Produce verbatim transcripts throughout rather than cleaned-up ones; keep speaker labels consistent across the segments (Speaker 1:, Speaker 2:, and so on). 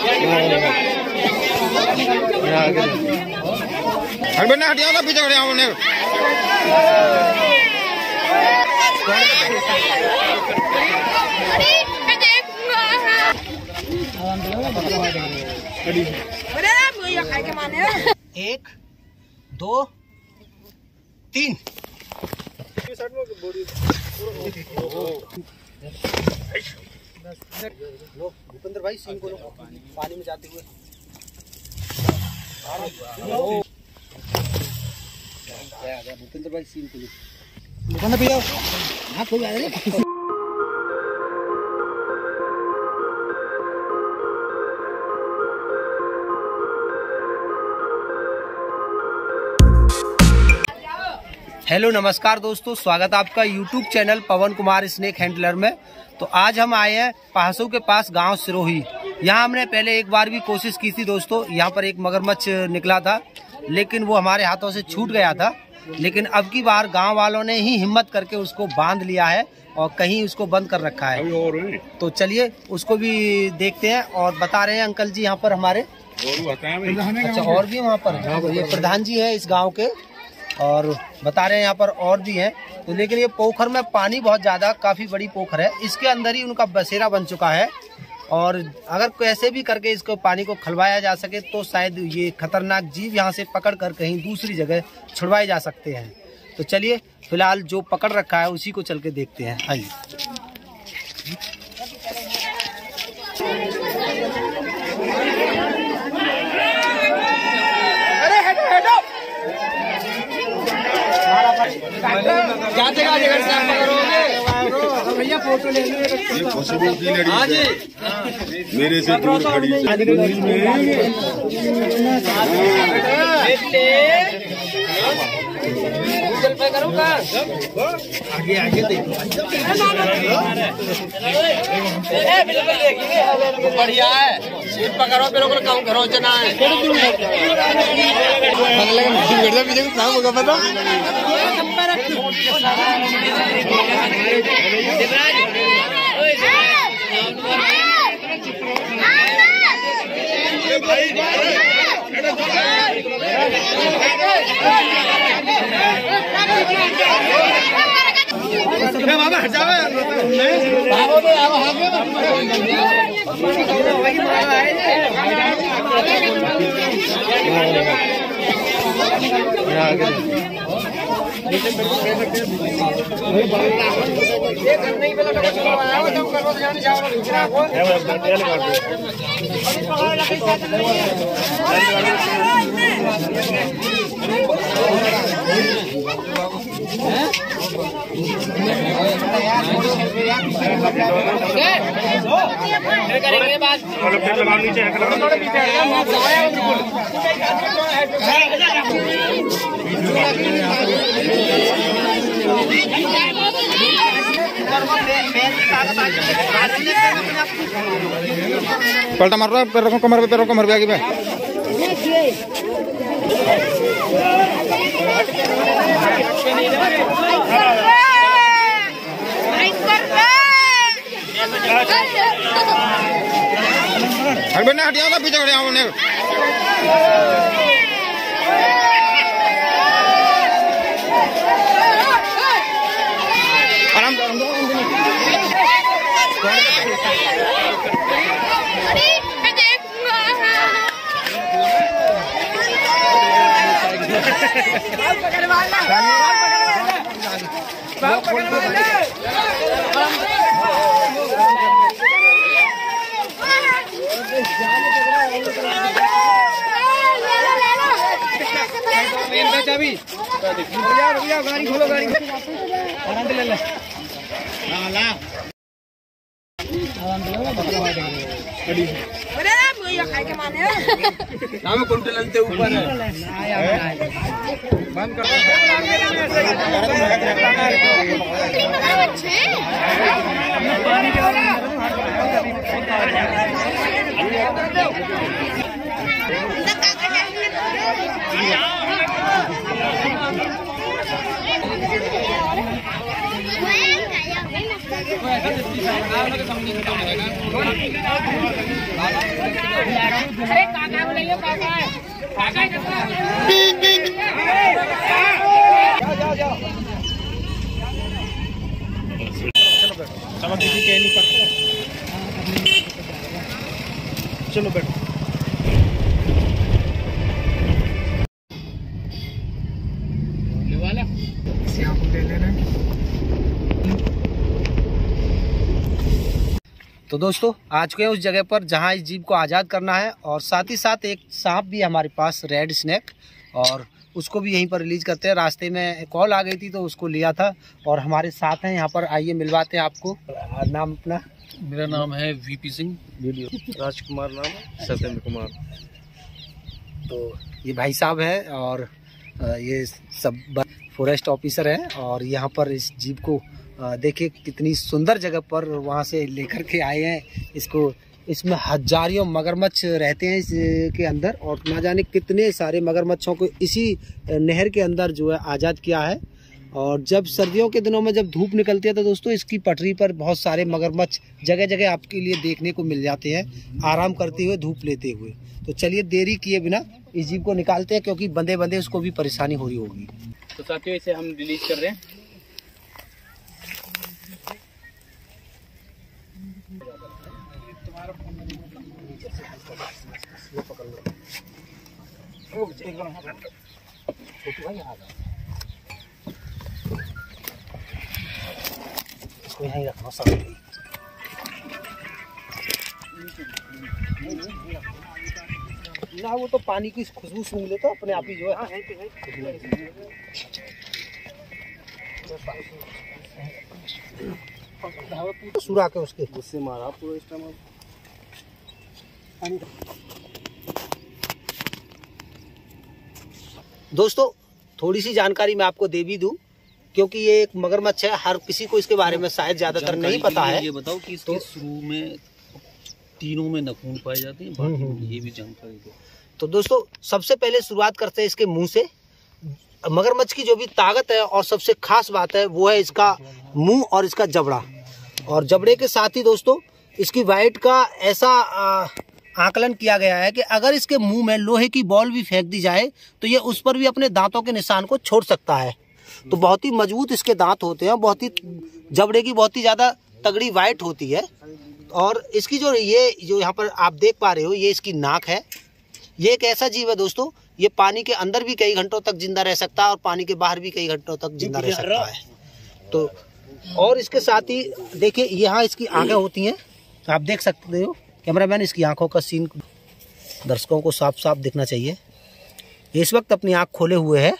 Speaker 1: हड़बड़ना हटिया ना पीछे खड़े हमने
Speaker 2: एक दो तीन। भूपेंद्र भाई सिंह को पानी में जाते हुए भूपेंद्र भाई सिंह को भैया हाँ कोई बात नहीं। हेलो नमस्कार दोस्तों, स्वागत है आपका YouTube channel Pawan Kumar snake handler में। तो आज हम आए हैं पहासों के पास गांव सिरोही। यहाँ हमने पहले एक बार भी कोशिश की थी दोस्तों, यहाँ पर एक मगरमच्छ निकला था लेकिन वो हमारे हाथों से छूट गया था। लेकिन अब की बार गांव वालों ने ही हिम्मत करके उसको बांध लिया है और कहीं उसको बंद कर रखा है। तो चलिए उसको भी देखते हैं और बता रहे हैं अंकल जी यहाँ पर हमारे। अच्छा और भी वहाँ पर ये प्रधान जी है इस गाँव के और बता रहे हैं यहाँ पर और भी हैं। तो लेकिन ये पोखर में पानी बहुत ज्यादा, काफी बड़ी पोखर है, इसके अंदर ही उनका बसेरा बन चुका है। और अगर कैसे भी करके इसको पानी को खलवाया जा सके तो शायद ये खतरनाक जीव यहाँ से पकड़ कर कहीं दूसरी जगह छुड़वाए जा सकते हैं। तो चलिए फिलहाल जो पकड़ रखा है उसी को चल के देखते हैं। आइए क्या जगह जगह से आप पकड़ोगे भैया? फोटो ले लो। ये पॉसिबल की लड़ी है मेरे से दूर खड़ी गूगल पे करूँगा। आगे आगे देखो बिल्कुल देखिए बढ़िया है। सीट पकड़ो बिल्कुल कम करो जना है। काम होगा पता बाबा हटावे करेंगे बात
Speaker 1: पलटा मार रहा है, पैरों को कमर पे पैरों को कमर पे आगे पे हड़बड़ना हटिया ना पीछे खड़े हमने आराम आराम दो गाड़ी खोलो, गाड़ी आराम से ले ले। नाम कुंटल के ऊपर है बंद कर
Speaker 2: चलो बैठो। तो दोस्तों आ चुके हैं उस जगह पर जहां इस जीव को आज़ाद करना है, और साथ ही साथ एक सांप भी हमारे पास, रेड स्नेक, और उसको भी यहीं पर रिलीज करते हैं। रास्ते में कॉल आ गई थी तो उसको लिया था, और हमारे साथ हैं यहाँ पर। आइए मिलवाते हैं आपको। नाम अपना?
Speaker 3: मेरा नाम है वीपी सिंह।
Speaker 2: वीडियो
Speaker 3: राजकुमार नाम है, सत्येंद्र कुमार।
Speaker 2: तो ये भाई साहब हैं, और ये सब फॉरेस्ट ऑफिसर हैं, और यहाँ पर इस जीव को देखिए कितनी सुंदर जगह पर वहाँ से लेकर के आए हैं इसको। इसमें हजारों मगरमच्छ रहते हैं इसके अंदर, और ना जाने कितने सारे मगरमच्छों को इसी नहर के अंदर जो है आज़ाद किया है। और जब सर्दियों के दिनों में जब धूप निकलती है तो दोस्तों इसकी पटरी पर बहुत सारे मगरमच्छ जगह जगह आपके लिए देखने को मिल जाते हैं, आराम करते हुए, धूप लेते हुए। तो चलिए देरी किए बिना इस जीव को निकालते हैं, क्योंकि बंदे बंदे उसको भी परेशानी हो रही होगी।
Speaker 3: तो साथियों इसे हम रिलीज कर रहे हैं।
Speaker 2: इसको यहीं रखना सब। ना वो तो पानी की खुशबू सूंघ लेता अपने आप ही जो है। हाँ, है तो है। सुरा के उसके
Speaker 3: उससे मारा पूरा इस टाइम।
Speaker 2: दोस्तों थोड़ी सी जानकारी मैं आपको दे भी दूं, क्योंकि ये एक मगरमच्छ है, हर किसी को इसके बारे में शायद ज्यादातर नहीं पता है।
Speaker 3: ये बताओ कि इसके
Speaker 2: तो,
Speaker 3: शुरू में तीनों में नखून पाए जाते हैं, बाकी ये भी जानकारी दो।
Speaker 2: तो दोस्तों सबसे पहले शुरुआत करते हैं इसके मुंह से। मगरमच्छ की जो भी ताकत है और सबसे खास बात है वो है इसका मुंह और इसका जबड़ा। और जबड़े के साथ ही दोस्तों इसकी वाइट का ऐसा आ, आकलन किया गया है कि अगर इसके मुंह में लोहे की बॉल भी फेंक दी जाए तो ये उस पर भी अपने दांतों के निशान को छोड़ सकता है। तो बहुत ही मजबूत इसके दांत होते हैं, बहुत ही जबड़े की बहुत ही ज्यादा तगड़ी वाइट होती है। और इसकी जो ये जो यहाँ पर आप देख पा रहे हो, ये इसकी नाक है। ये एक ऐसा जीव है दोस्तों, ये पानी के अंदर भी कई घंटों तक जिंदा रह सकता है और पानी के बाहर भी कई घंटों तक जिंदा रह सकता है। तो और इसके साथ ही देखिए यहाँ इसकी आंखें होती हैं, आप देख सकते हो कैमरामैन, इसकी आंखों का सीन दर्शकों को साफ साफ दिखना चाहिए। ये इस वक्त अपनी आंख खोले हुए है,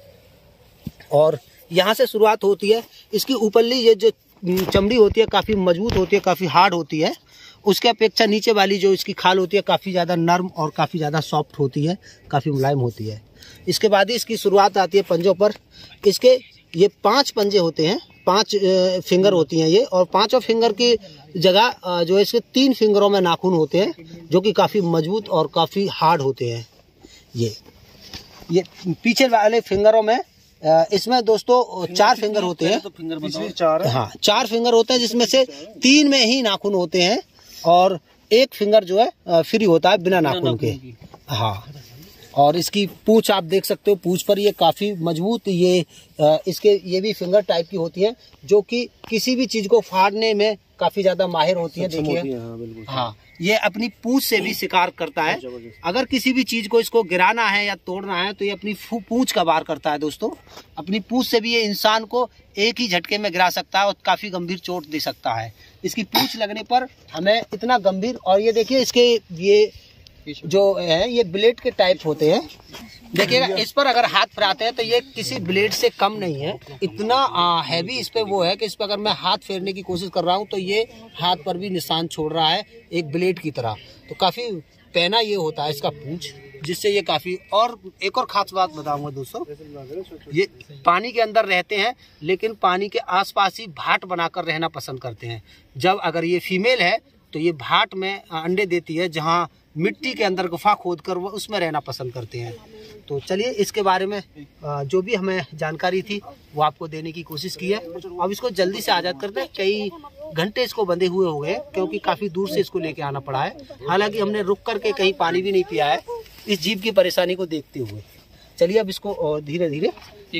Speaker 2: और यहाँ से शुरुआत होती है। इसकी ऊपरली ये जो चमड़ी होती है काफ़ी मजबूत होती है, काफ़ी हार्ड होती है। उसके अपेक्षा नीचे वाली जो इसकी खाल होती है काफ़ी ज़्यादा नर्म और काफ़ी ज़्यादा सॉफ्ट होती है, काफ़ी मुलायम होती है। इसके बाद ही इसकी शुरुआत आती है पंजों पर। इसके ये पांच पंजे होते हैं, पांच फिंगर होती हैं ये, और पांचों फिंगर की जगह जो है इसके तीन फिंगरों में नाखून होते हैं जो कि काफ़ी मजबूत और काफ़ी हार्ड होते हैं। ये ये पीछे वाले फिंगरों में इसमें दोस्तों चार फिंगर होते हैं।
Speaker 3: तो फिंगर बताओ। चार है?
Speaker 2: हाँ, चार फिंगर होते हैं, जिसमें से तीन में ही नाखून होते हैं और एक फिंगर जो है फ्री होता है बिना नाखून के। हाँ, और इसकी पूंछ आप देख सकते हो, पूंछ पर ये काफी मजबूत ये इसके ये भी फिंगर टाइप की होती है जो कि किसी भी चीज को फाड़ने में काफी ज्यादा माहिर होती है। देखिए हाँ, हाँ, ये अपनी पूंछ से भी शिकार करता है। अगर किसी भी चीज को इसको गिराना है या तोड़ना है तो ये अपनी पूंछ का वार करता है। दोस्तों अपनी पूंछ से भी ये इंसान को एक ही झटके में गिरा सकता है और काफी गंभीर चोट दे सकता है। इसकी पूंछ लगने पर हमें इतना गंभीर, और ये देखिए इसके ये जो है ये ब्लेड के टाइप होते हैं। देखिएगा इस पर अगर हाथ फिराते हैं तो ये किसी ब्लेड से कम नहीं है, इतना हैवी इस पे वो है कि इस पर अगर मैं हाथ फेरने की कोशिश कर रहा हूँ तो ये हाथ पर भी निशान छोड़ रहा है एक ब्लेड की तरह। तो काफी पैना ये होता है इसका पूंछ, जिससे ये काफी। और एक और खास बात बताऊंगा दोस्तों, ये पानी के अंदर रहते हैं लेकिन पानी के आसपास ही भाट बनाकर रहना पसंद करते हैं। जब अगर ये फीमेल है तो ये भाट में अंडे देती है, जहाँ मिट्टी के अंदर गुफा खोद कर वो उसमें रहना पसंद करते हैं। तो चलिए इसके बारे में जो भी हमें जानकारी थी वो आपको देने की कोशिश की है। अब इसको जल्दी से आज़ाद करते हैं। कई घंटे इसको बंधे हुए हो गए क्योंकि काफ़ी दूर से इसको लेके आना पड़ा है। हालांकि हमने रुक करके कहीं पानी भी नहीं पिया है इस जीव की परेशानी को देखते हुए। चलिए अब इसको धीरे धीरे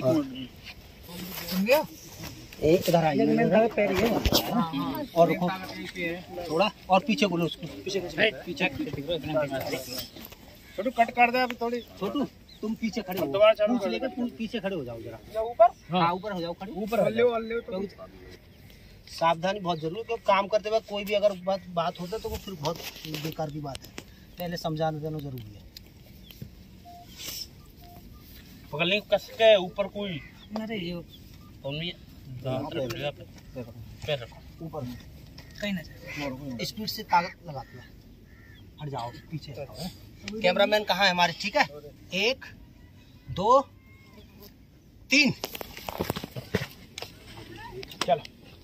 Speaker 2: एक इधर आइए और रुको थोड़ा और पीछे बोलो उसको पीछे पीछे छोटू कट कर दे अभी थोड़ी। छोटू तुम पीछे खड़े हो, पूंछ लेकर तुम पीछे खड़े हो जाओ जरा ऊपर। हाँ ऊपर हो जाओ, खड़े ऊपर। सावधानी बहुत जरूरी, क्योंकि काम करते वक्त कोई भी अगर बात बात होता है तो वो फिर बहुत बेकार की बात है। पहले समझाना देना जरूरी है।
Speaker 3: पकड़ने कस के ऊपर कोई
Speaker 2: अरे ये ऊपर कहीं ना स्पीड से ताकत लगाते हैं। हट जाओ पीछे। कैमरामैन कहाँ है हमारे? ठीक है, एक दो तीन चलो।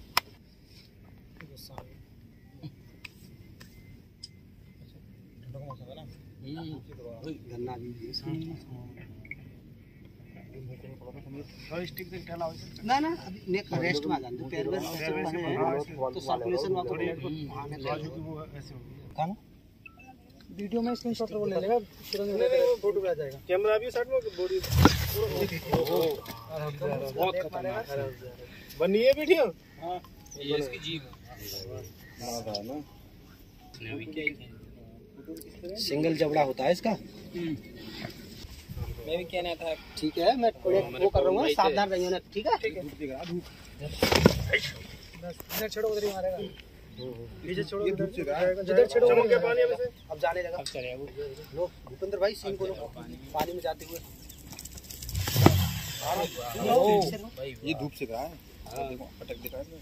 Speaker 2: गन्ना भी ना ना अभी नेक रेस्ट में आ जाते पैर में तो सर्कुलेशन में थोड़ी कहाँ वीडियो में स्क्रीनशॉट वो ले लेगा, फोटो में आ जाएगा। कैमरा भी साइड में बॉडी बहुत खतरनाक है। बनी है वीडियो। हां ये इसकी जीभ है ना, अभी क्या सिंगल जबड़ा होता है इसका। मैं भी कहना था। ठीक है, मैं वो कर रहा हूँ, सावधान रहिए ना। ठीक है, इधर छोड़ो उधर ही मारेगा। नीचे छोड़ो इधर जिधर छोड़ो के पानी में से अब जाने लगा। अब चलेगा वो। लो भूपेंद्र भाई सीन को लो पानी में जाते हुए। ये धूप से कहा है, देखो पटक दिखा है।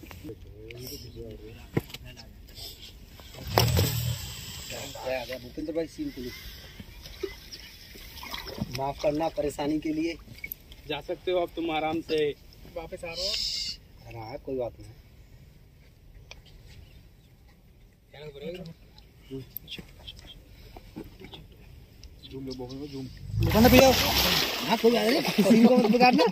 Speaker 2: आ गया भूपेंद्र भाई सीन को लो। माफ करना परेशानी के लिए।
Speaker 3: जा सकते हो अब तुम आराम से
Speaker 2: वापस आ रहे हो। हाँ कोई बात नहीं। जूम लो बहुत जूम ना भैया। हाँ कोई बात नहीं, सीन को मत बिगाड़ना।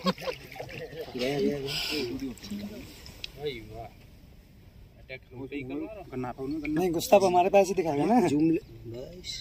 Speaker 2: नहीं गुस्सा हमारे पास ही दिखाएगा ना। जूम बस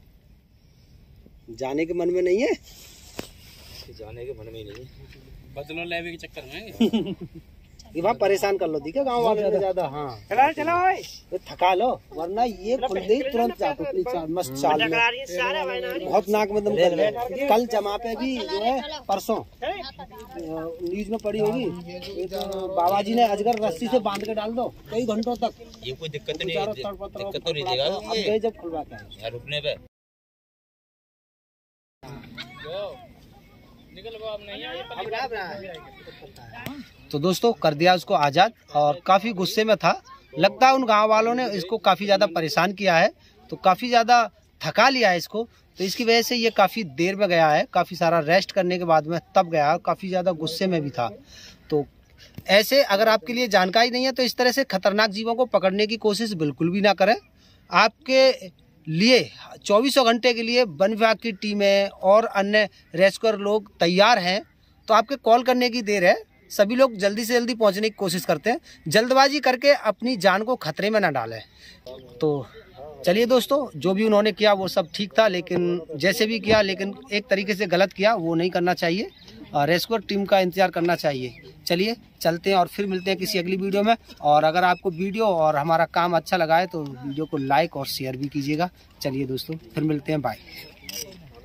Speaker 2: जाने के मन में नहीं है, जाने के मन में नहीं है,
Speaker 3: बदलो लेवे के चक्कर में
Speaker 2: ये बात परेशान कर लो। दिखे गांव वाले ने ज्यादा। हाँ चला चला भाई तो थका लो, वरना ये खुद ही तुरंत जाते मस्त चाल में बहुत नाक में दम कर ले। कल जमा पे भी जो है परसों न्यूज में पड़ी होगी, बाबा जी ने अजगर रस्सी से बांध के डाल दो कई घंटों तक।
Speaker 3: ये कोई दिक्कत नहीं, दिक्कत तो नहीं देगा।
Speaker 2: अब गए जब खुलवाता है
Speaker 3: रुकने पे
Speaker 2: तो दोस्तों कर दिया उसको आज़ाद और काफ़ी गुस्से में था। लगता है उन गांव वालों ने इसको काफ़ी ज़्यादा परेशान किया है, तो काफ़ी ज़्यादा थका लिया है इसको, तो इसकी वजह से ये काफ़ी देर में गया है। काफ़ी सारा रेस्ट करने के बाद में तब गया, काफ़ी ज़्यादा गुस्से में भी था। तो ऐसे अगर आपके लिए जानकारी नहीं है तो इस तरह से खतरनाक जीवों को पकड़ने की कोशिश बिल्कुल भी ना करें। आपके लिए चौबीसों घंटे के लिए वन विभाग की टीमें और अन्य रेस्क्यूअर लोग तैयार हैं, तो आपके कॉल करने की देर है। सभी लोग जल्दी से जल्दी पहुंचने की कोशिश करते हैं, जल्दबाजी करके अपनी जान को खतरे में ना डालें। तो चलिए दोस्तों, जो भी उन्होंने किया वो सब ठीक था, लेकिन जैसे भी किया लेकिन एक तरीके से गलत किया, वो नहीं करना चाहिए। रेस्क्यूअर टीम का इंतजार करना चाहिए। चलिए चलते हैं और फिर मिलते हैं किसी अगली वीडियो में। और अगर आपको वीडियो और हमारा काम अच्छा लगा है तो वीडियो को लाइक और शेयर भी कीजिएगा। चलिए दोस्तों फिर मिलते हैं, बाय।